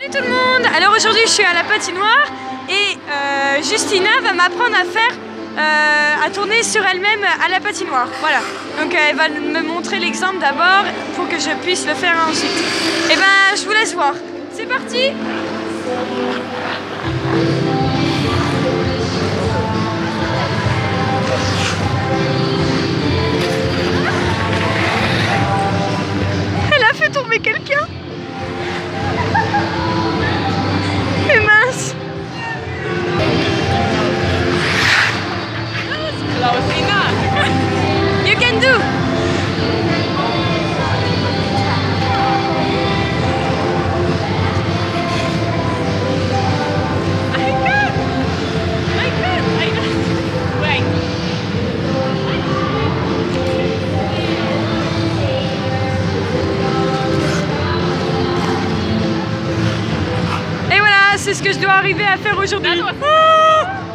Salut tout le monde! Alors aujourd'hui je suis à la patinoire et Justina va m'apprendre à faire, à tourner sur elle-même à la patinoire. Voilà. Donc elle va me montrer l'exemple d'abord pour que je puisse le faire ensuite. Et ben je vous laisse voir. C'est parti! Elle a fait tomber quelqu'un! Mais mince! You can do! Et voilà, c'est ce que je dois arriver à faire aujourd'hui.